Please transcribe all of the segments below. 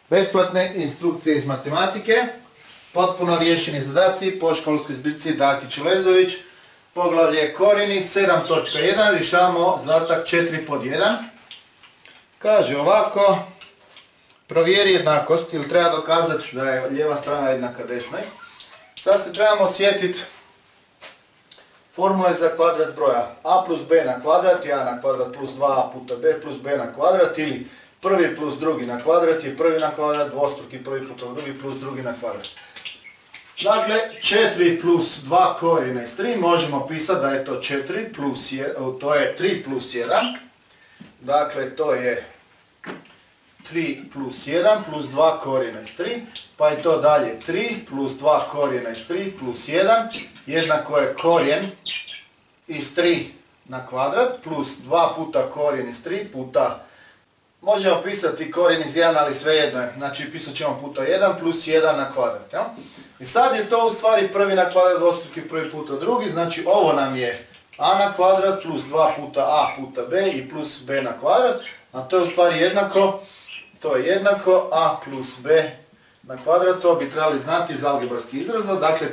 Besplatne instrukcije iz matematike, potpuno riješeni zadaci po školskoj zbirci Dakić-Lezović, poglavlje korijeni 7.1, rješavamo zadatak 4/1. Kaže ovako, provjeri jednakost, ili treba dokazati da je lijeva strana jednaka desnoj. Sad se trebamo sjetiti formule za kvadrat zbroja a plus b na kvadrat je a na kvadrat plus 2a puta b plus b na kvadrat, ili prvi plus drugi na kvadrat je prvi na kvadrat, dvostruki prvi puta drugi plus drugi na kvadrat. Dakle, 4 plus 2 korijena iz 3 možemo pisati da je to 4 plus 1, to je 3 plus 1. Dakle, to je 3 plus 1 plus 2 korijena iz 3, pa je to dalje 3 plus 2 korijena iz 3 plus 1 jednako je korijen iz 3 na kvadrat plus 2 puta korijen iz 3 puta, možemo pisati korijen iz 1, ali svejedno je, znači pisat ćemo puta 1 plus 1 na kvadrat. Ja? I sad je to u stvari prvi na kvadrat, dvostruki prvi puta drugi, znači ovo nam je a na kvadrat plus 2 puta a puta b i plus b na kvadrat, a to je u stvari jednako, to je jednako a plus b na kvadrat, to bi trebali znati iz algebarskih izraza, dakle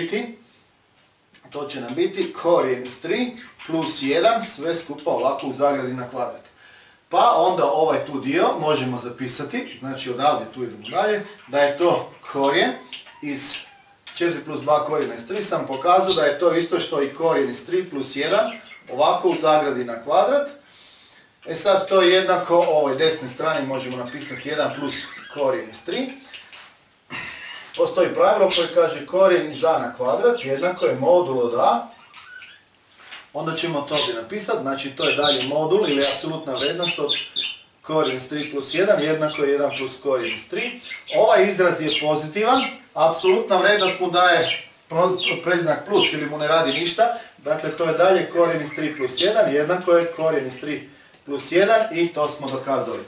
to će nam biti korijen iz 3 plus 1, sve skupa ovako u zagradi na kvadrat. Pa onda ovaj tu dio možemo zapisati, znači odavdje tu idemo dalje, da je to korijen iz 4 plus 2 korijena iz 3, sam pokazao da je to isto što i korijen iz 3 plus 1, ovako u zagradi na kvadrat. E sad to je jednako, ovoj desnoj strani možemo napisati 1 plus korijen iz 3. Postoji pravilo koje kaže korijen iz a na kvadrat jednako je modul od a. Onda ćemo to ovdje napisati, znači to je dalje modul ili apsolutna vrijednost od korijen iz 3 plus 1 jednako je 1 plus korijen iz 3. Ovaj izraz je pozitivan, apsolutna vrijednost mu daje predznak plus ili mu ne radi ništa. Dakle, to je dalje korijen iz 3 plus 1 jednako je korijen iz 3 plus 1 i to smo dokazali.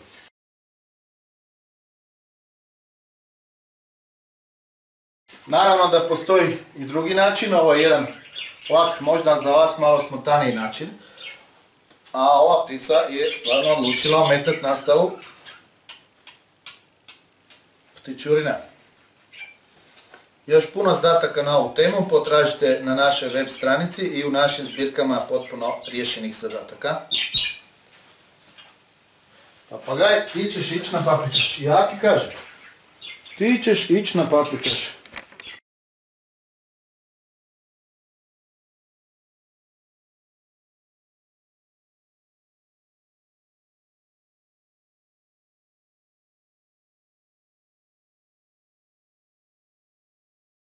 Naravno da postoji i drugi način, ovo je jedan ovak možda za vas malo spontaniji način, a ova ptica je stvarno odlučila ometati nastavu ptičurina. Još puno zadataka na ovu temu potražite na našoj web stranici i u našim zbirkama potpuno riješenih zadataka. Papagaj, ti ćeš ići na paprikaš. Ja ti kažem, ti ćeš ići na paprikaš.